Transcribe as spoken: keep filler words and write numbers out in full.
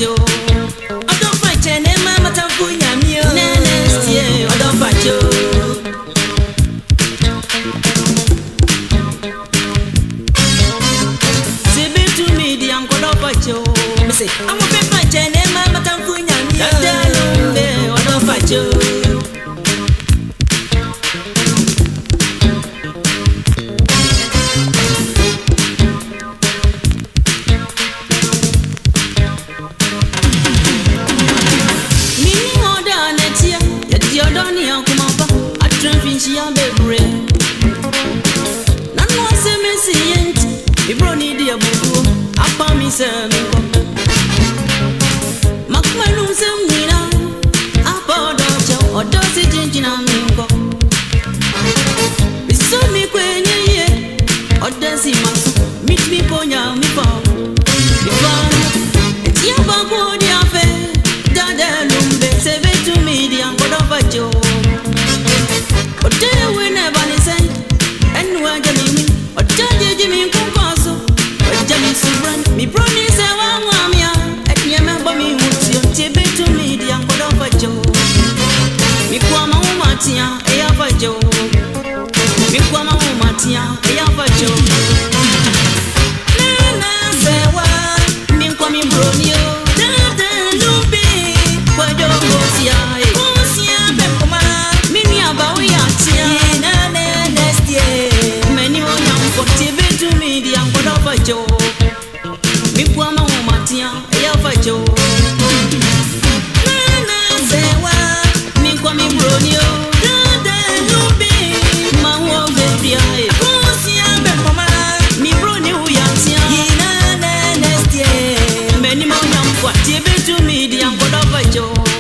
you. I don't fight any mama tampunya mio. Next year, I don't fight you. Say be to me, the uncle don't fight you. Me say, I'm a bit fight any mama tampunya mio. I don't fight you. She a baby. None more say me see it. Me bro need a buku. Apa mi say me go. Mak manu say me na. Apa doja odo si jinjina mi go. Biso mi kwenye ye. Odo si masu. Meet me ponya mi pa. Mi pa. Eti abako di afe. Dade lumbe. Save it to me di angodo vajo. Or do you win a bunny say? And where Jimmy, or Judge Jimmy Concoso, or Jimmy Subran, me promise a one mamma, and Yamma me would see Tibet to me, the uncle of a Joe. Me Quama Matia, a Yapa Joe. Me Quama Matia, a Yapa Joe. Nana say, well, me Quami Bronio, Dada Luby, where you go see I. Joe, me Quama Matia, a Yapa Joe. Nana say, well, me Quami Bronio, Dada Luby, Mawa Baby, I me Bronio Yatia, Nana Nestia, many more young, what give it to me, the uncle of a Joe.